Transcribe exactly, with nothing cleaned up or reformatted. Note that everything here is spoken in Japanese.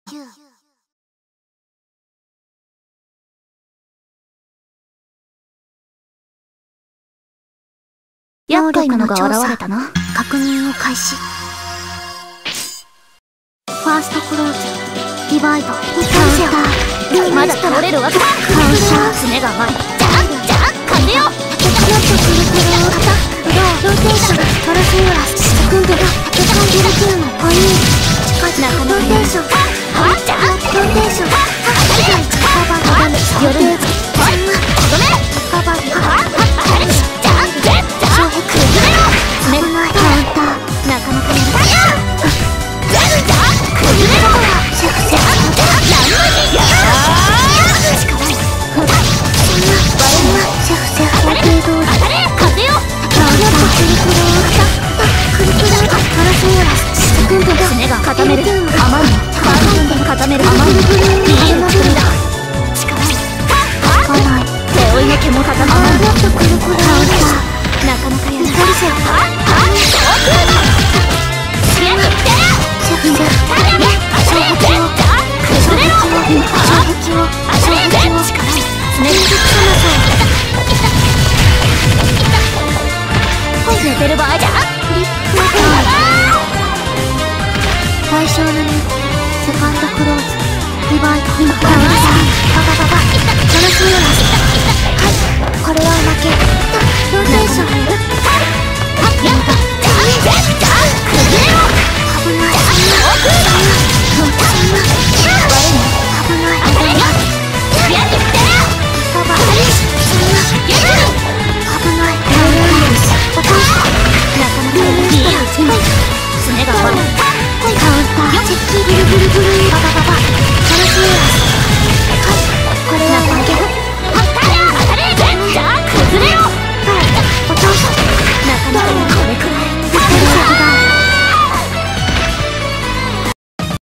厄介なのが現れたな。 確認を開始。ファーストクローズ、ディバイド、カウンター、 まだ倒れるわけだ。 カウンター、 爪が甘い。じゃんじゃん風よ。 もっとくるくるを肩、ローテーション、トラスユーラス、セクンドが縦感じる級のポイント。近々ローテーション、 はじゃんローテーション、次第近場がダメ、予定図、 ごめん。 近場がじゃんじゃんじゃん崩れろ。 危ないカウンター、 なかなかやる。じゃんじゃん崩れろ。 シェフセじゃんじゃん何の日やー。 力ない。そんな、そんな、シェフセフ法定通り。 当たれ風よ。 カウンター、くるくるを肩、くるくる、トラスユーラス、セクンドが爪が固める。甘いの。カードで固める。甘いの。いいの作りだ。 力ない。つかない。 手負いの毛も固まる。 もっとくるくるを肩、 なかなかやる。 光線、 はっはっ上空だ。視野に来て。 シェフセフ、 当たれ障壁を、 崩れろ。 障壁を、障壁を、障壁を、 力い。 連続その寝てる場合じゃん。 リップが対象のにセカンドクローズ、ディバイド、カウンター、ババババ、トラスユーラス。はい、これは負け。ローテーション、